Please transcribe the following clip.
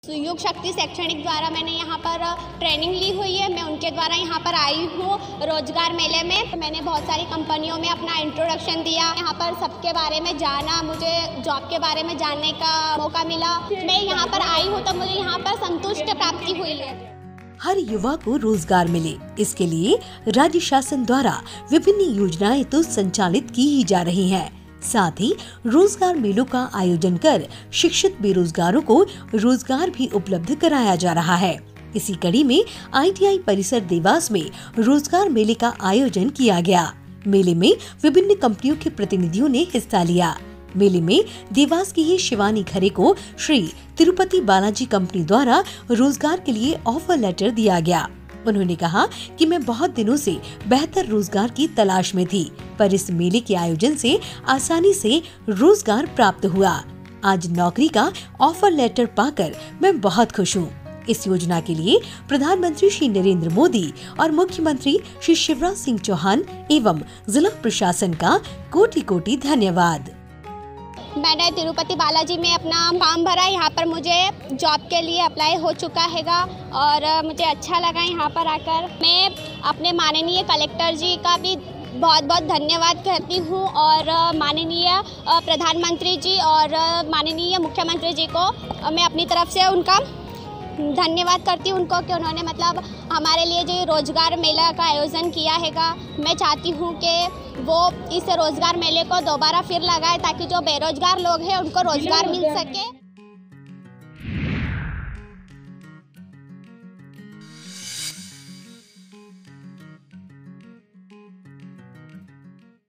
युग शक्ति शैक्षणिक द्वारा मैंने यहाँ पर ट्रेनिंग ली हुई है। मैं उनके द्वारा यहाँ पर आई हूँ रोजगार मेले में। मैंने बहुत सारी कंपनियों में अपना इंट्रोडक्शन दिया, यहाँ पर सबके बारे में जाना, मुझे जॉब के बारे में जानने का मौका मिला। मैं यहाँ पर आई हूँ तो मुझे यहाँ पर संतुष्ट प्राप्ति हुई है। हर युवा को रोजगार मिले, इसके लिए राज्य शासन द्वारा विभिन्न योजनाएं तो संचालित की ही जा रही हैं। साथ ही रोजगार मेलों का आयोजन कर शिक्षित बेरोजगारों को रोजगार भी उपलब्ध कराया जा रहा है। इसी कड़ी में ITI परिसर देवास में रोजगार मेले का आयोजन किया गया। मेले में विभिन्न कंपनियों के प्रतिनिधियों ने हिस्सा लिया। मेले में देवास की ही शिवानी खरे को श्री तिरुपति बालाजी कंपनी द्वारा रोजगार के लिए ऑफर लेटर दिया गया। उन्होंने कहा कि मैं बहुत दिनों से बेहतर रोजगार की तलाश में थी, पर इस मेले के आयोजन से आसानी से रोजगार प्राप्त हुआ। आज नौकरी का ऑफर लेटर पाकर मैं बहुत खुश हूँ। इस योजना के लिए प्रधानमंत्री श्री नरेंद्र मोदी और मुख्यमंत्री श्री शिवराज सिंह चौहान एवं जिला प्रशासन का कोटि कोटि धन्यवाद। मैंने तिरुपति बालाजी में अपना फॉर्म भरा, यहाँ पर मुझे जॉब के लिए अप्लाई हो चुका हैगा और मुझे अच्छा लगा यहाँ पर आकर। मैं अपने माननीय कलेक्टर जी का भी बहुत बहुत धन्यवाद कहती हूँ और माननीय प्रधानमंत्री जी और माननीय मुख्यमंत्री जी को मैं अपनी तरफ से उनका धन्यवाद करती हूँ उनको कि उन्होंने मतलब हमारे लिए जो रोजगार मेला का आयोजन किया हैगा। मैं चाहती हूँ कि वो इस रोजगार मेले को दोबारा फिर लगाए ताकि जो बेरोजगार लोग हैं उनको रोजगार मिल सके।